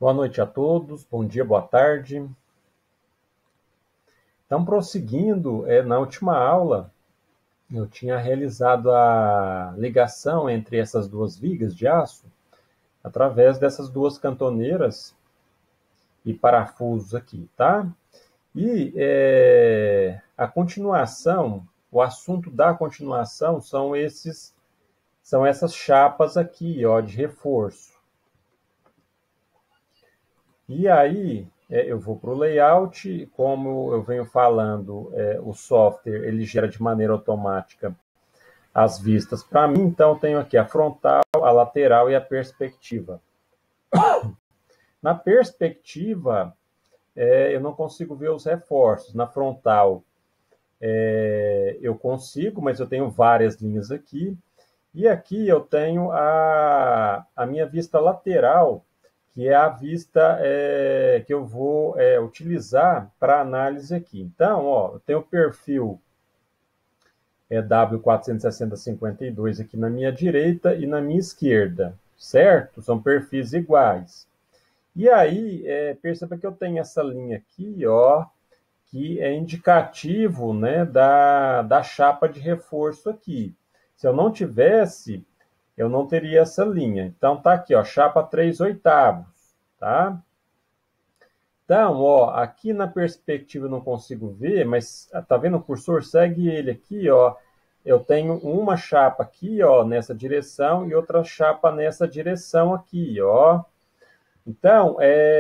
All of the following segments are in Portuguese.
Boa noite a todos, bom dia, boa tarde. Então, prosseguindo, na última aula, eu tinha realizado a ligação entre essas duas vigas de aço através dessas duas cantoneiras e parafusos aqui, tá? E a continuação, o assunto da continuação são essas chapas aqui, ó, de reforço. E aí, eu vou para o layout, como eu venho falando, o software ele gera de maneira automática as vistas para mim, então eu tenho aqui a frontal, a lateral e a perspectiva. Na perspectiva, eu não consigo ver os reforços. Na frontal, eu consigo, mas eu tenho várias linhas aqui. E aqui eu tenho a minha vista lateral, que é a vista que eu vou utilizar para análise aqui. Então, ó, eu tenho o perfil W460-52 aqui na minha direita e na minha esquerda, certo? São perfis iguais. E aí, perceba que eu tenho essa linha aqui, ó, que é indicativo, né, da chapa de reforço aqui. Se eu não tivesse, eu não teria essa linha. Então, tá aqui, ó, chapa 3/8, tá? Então, ó, aqui na perspectiva eu não consigo ver, mas tá vendo o cursor? Segue ele aqui, ó. Eu tenho uma chapa aqui, ó, nessa direção e outra chapa nessa direção aqui, ó. Então,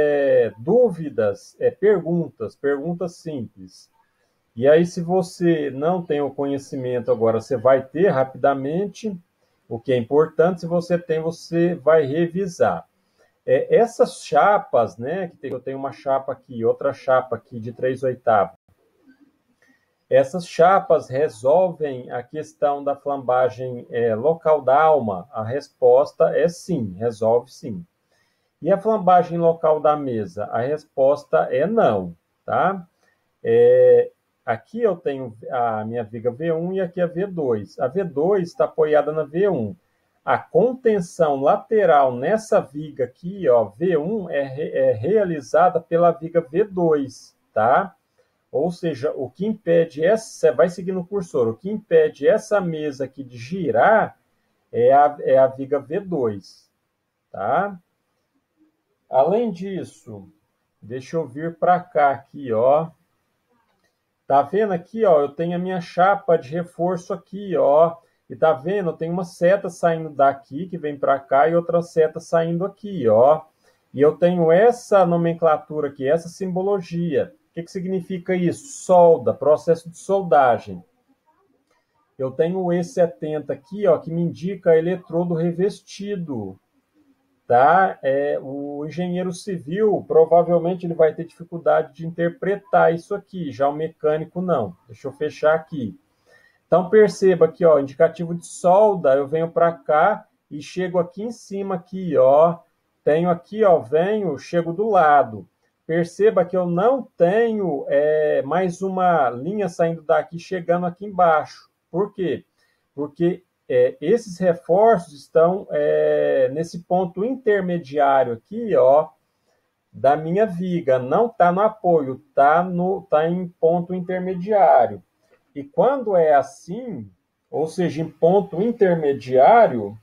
dúvidas, perguntas simples. E aí, se você não tem o conhecimento agora, você vai ter rapidamente, o que é importante, se você tem, você vai revisar. Essas chapas, né, que eu tenho uma chapa aqui, outra chapa aqui de 3/8, essas chapas resolvem a questão da flambagem local da alma? A resposta é sim, resolve sim. E a flambagem local da mesa? A resposta é não, tá? Aqui eu tenho a minha viga V1 e aqui a V2. A V2 está apoiada na V1. A contenção lateral nessa viga aqui, ó, V1, é realizada pela viga V2, tá? Ou seja, o que impede você vai seguindo o cursor, o que impede essa mesa aqui de girar é a viga V2, tá? Além disso, deixa eu vir para cá aqui, ó. Tá vendo aqui, ó? Eu tenho a minha chapa de reforço aqui, ó. E tá vendo? Eu tenho uma seta saindo daqui, que vem para cá, e outra seta saindo aqui, ó. E eu tenho essa nomenclatura aqui, essa simbologia. O que significa isso? Solda, processo de soldagem. Eu tenho o E70 aqui, ó, que me indica eletrodo revestido. Tá? O engenheiro civil, provavelmente, ele vai ter dificuldade de interpretar isso aqui, já o mecânico não. Deixa eu fechar aqui. Então, perceba aqui, ó, indicativo de solda, eu venho para cá e chego aqui em cima, aqui, ó. Tenho aqui, ó, chego do lado. Perceba que eu não tenho mais uma linha saindo daqui, chegando aqui embaixo. Por quê? Porque esses reforços estão nesse ponto intermediário aqui, ó, da minha viga. Não está no apoio, tá em ponto intermediário. E quando é assim, ou seja, em ponto intermediário,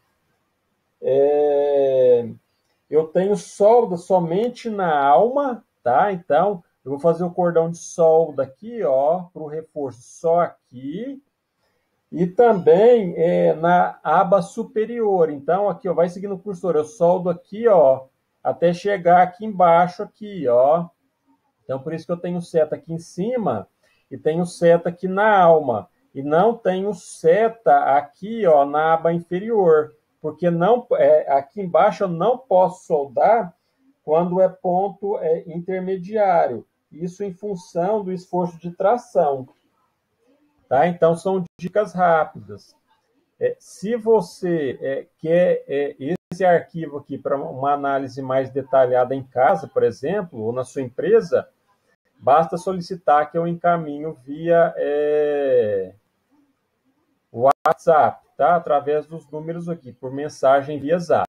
eu tenho solda somente na alma, tá? Então, eu vou fazer o cordão de solda aqui, ó, para o reforço só aqui. E também na aba superior. Então, aqui, ó, vai seguindo o cursor. Eu soldo aqui, ó, até chegar aqui embaixo, aqui, ó. Então, por isso que eu tenho seta aqui em cima e tenho seta aqui na alma. E não tenho seta aqui, ó, na aba inferior. Porque não, aqui embaixo eu não posso soldar quando é ponto intermediário. Isso em função do esforço de tração. Tá? Então, são dicas rápidas. Se você quer esse arquivo aqui para uma análise mais detalhada em casa, por exemplo, ou na sua empresa, basta solicitar que eu encaminho via WhatsApp, tá? Através dos números aqui, por mensagem via Zap.